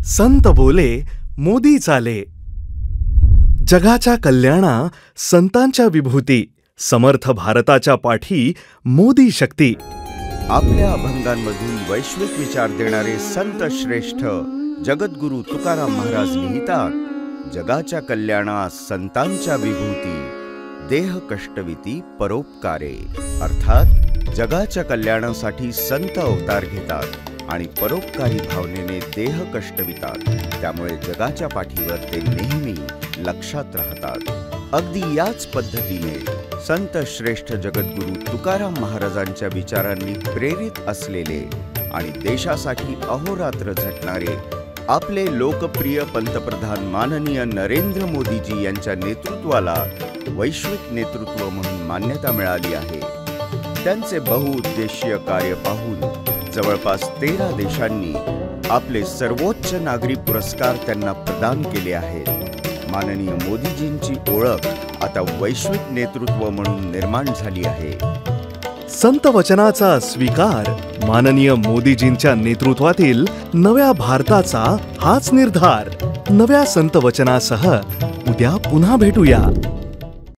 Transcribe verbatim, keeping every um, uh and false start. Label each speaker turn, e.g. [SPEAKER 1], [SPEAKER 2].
[SPEAKER 1] संत बोले मोदी चाले। जगाच्या कल्याणा संतांच्या विभूती, समर्थ भारताच्या पाठी मोदी शक्ती।
[SPEAKER 2] आपल्या अभंगांमधून वैश्विक विचार देणारे संत श्रेष्ठ जगद्गुरु तुकाराम महाराज लिहितात, जगाच्या कल्याणा संतांच्या विभूती, देह कष्टविती परोपकारे। अर्थात जगाच्या कल्याणासाठी संत अवतार घेतात आणि परोपकारी भावनेने देह कष्टवितात, त्यामुळे जगाच्या पाठीवर ते नेहमी लक्षात राहतात। अगदी याच पद्धतीने संत श्रेष्ठ जगद्गुरु तुकाराम महाराजांच्या विचारांनी प्रेरित असलेले आणि देशासाठी अहोरात्र झटणारे आपले लोकप्रिय पंतप्रधान माननीय नरेंद्र मोदीजी यांच्या नेतृत्वाला वैश्विक नेतृत्व म्हणून मान्यता मिळाली आहे। त्यांचे बहुउद्देशीय कार्य पाहून जवळपास तेरा देशांनी आपले सर्वोच्च नागरी पुरस्कार त्यांना प्रदान केले आहेत। माननीय मोदीजींची ओळख आता वैश्विक नेतृत्व म्हणून निर्माण झाली आहे।
[SPEAKER 1] संत वचनाचा स्वीकार, माननीय मोदीजींच्या नेतृत्वातील नव्या भारताचा हाच निर्धार। नव्या संत वचनासह उद्या पुन्हा भेटूया।